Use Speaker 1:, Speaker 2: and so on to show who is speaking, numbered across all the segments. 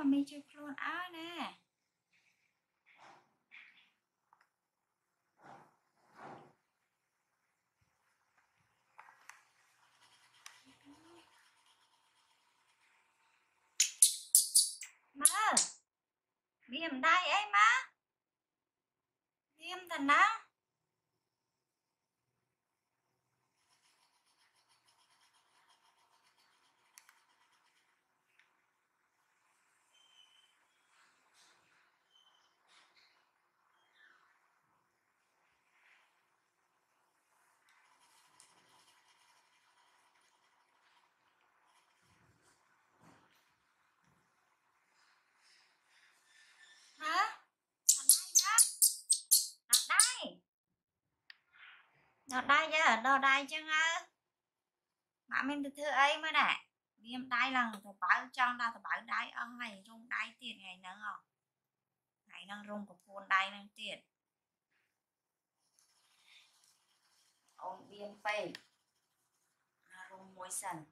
Speaker 1: mà mình chưa luôn áo nè. Má, viêm đây ấy má. Viêm thần á. Hả? Ở đây. Ở đây chứ, ở đây chứ ngơ. Mà mình thưa ấy mới nè. Viêm đây là tôi bảo trong ta tôi bảo đây ở ngày rung đây tiền ngày nắng không? Ngày nắng rung của phun đây nắng tiền. Ông viêm phê. Rung môi sần.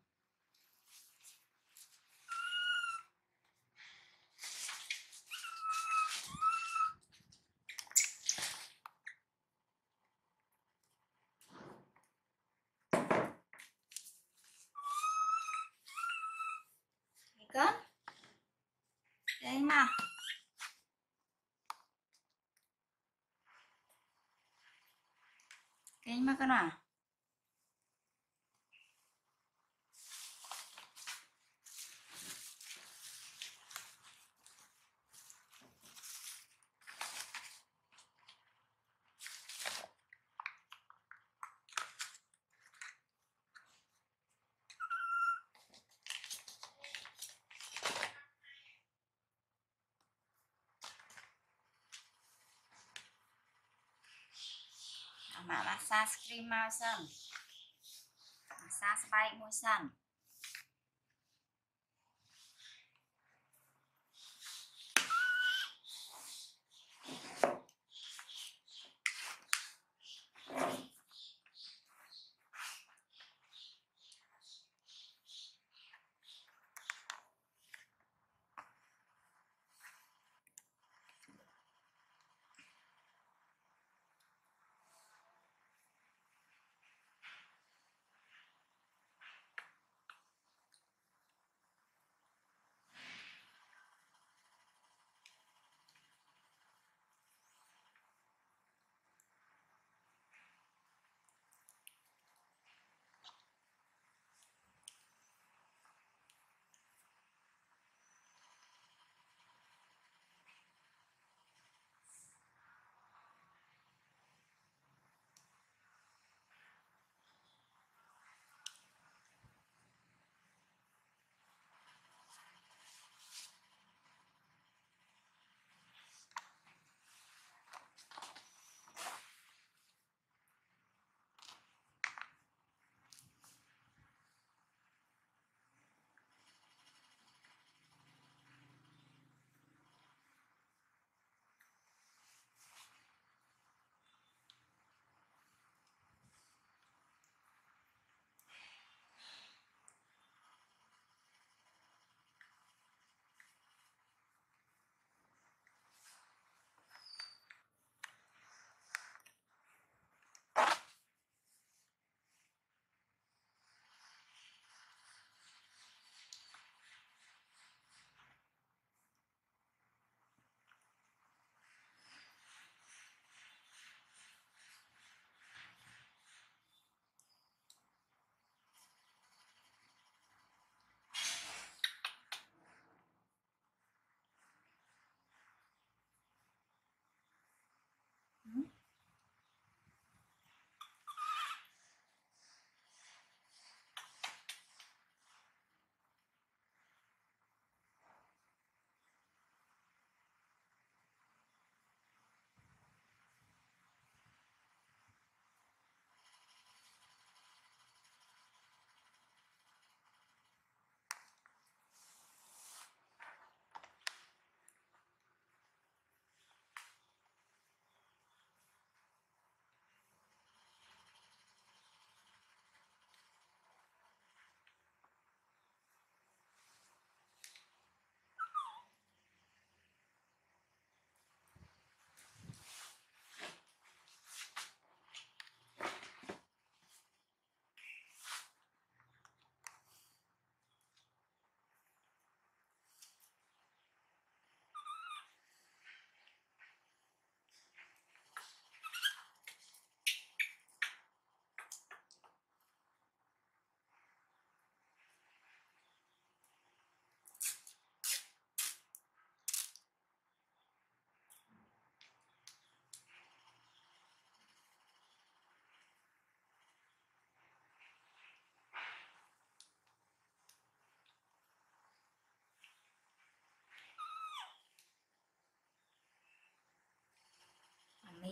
Speaker 1: Cất đây mà cái mà cái nào mà massage cream màu sơn massage bay môi sơn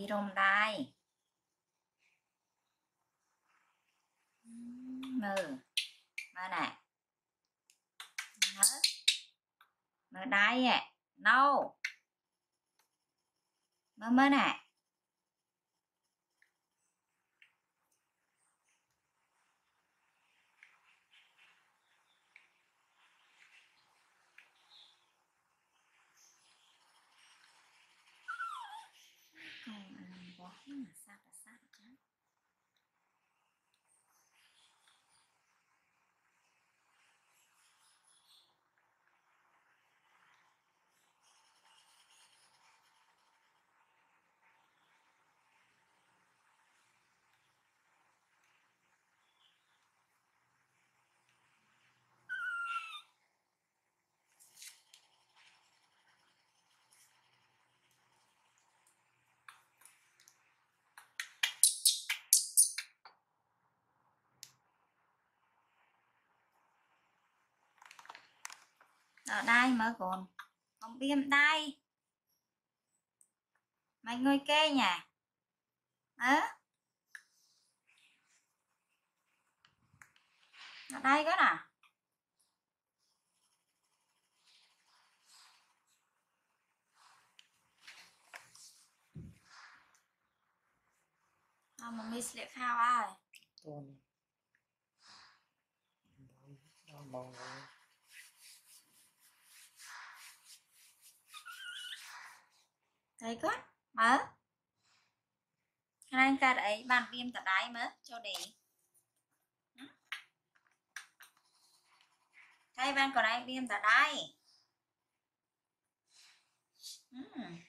Speaker 1: rồng đai mờ nè hết mờ đai à nâu mơ nè ở đây mở còn không biếm đây mày ngồi kê nhà ở đây có nè mà mi sẽ khao ai thấy có mở anh ta đấy bàn viêm tại đáy mới cho để thay ban còn ai viêm tại đáy